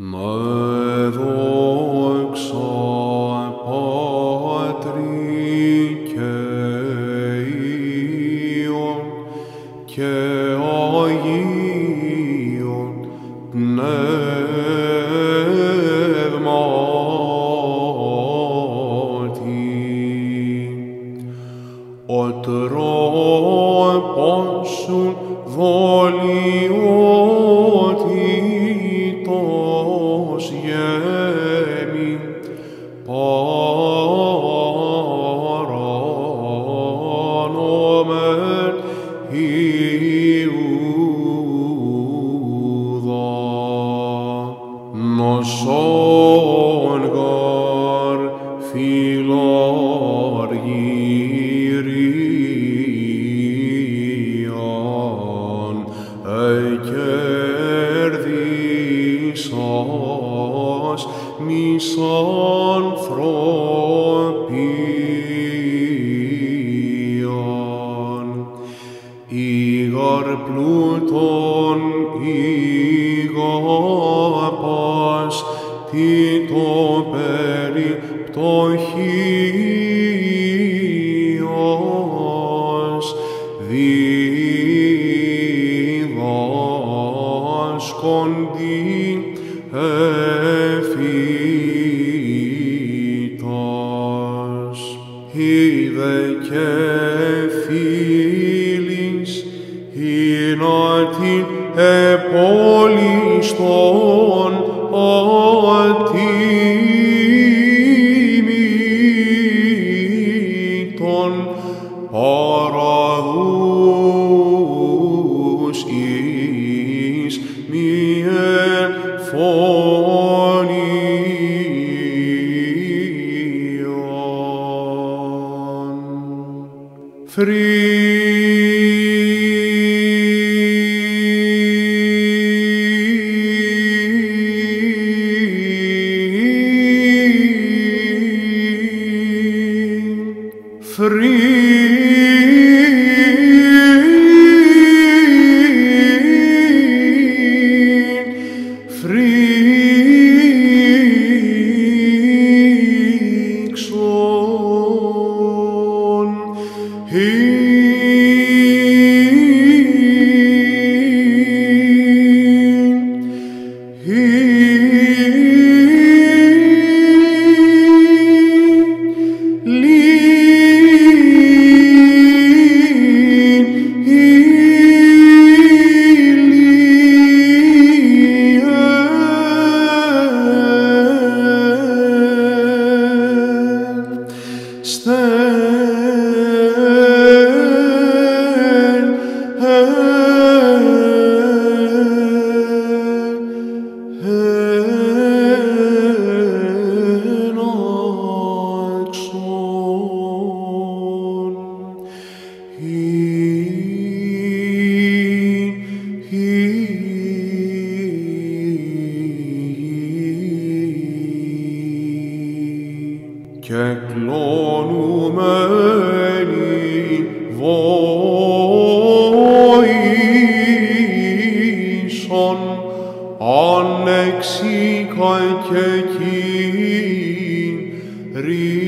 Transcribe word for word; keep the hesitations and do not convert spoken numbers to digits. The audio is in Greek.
Με δόξα Πατρί και Υιόν και Αγίον Πνεύματι, ο τρόπος σου δολιότητος γέμει παράνομεν Ιούδα. Νοσόν γαρ φιλαργυρίαν εκέρδισας μισανθρωπίαν, ήγαρ πλούτον ήγαπας τι το περιπτωχίας διδάσκοντι εφήτας. Είδε και φίλης είνατη επόλιστον ατίμητον παραδούς εις μιε φωνίαν. Και κλονουμένοι βοήσον ανεξίκα και Κύριε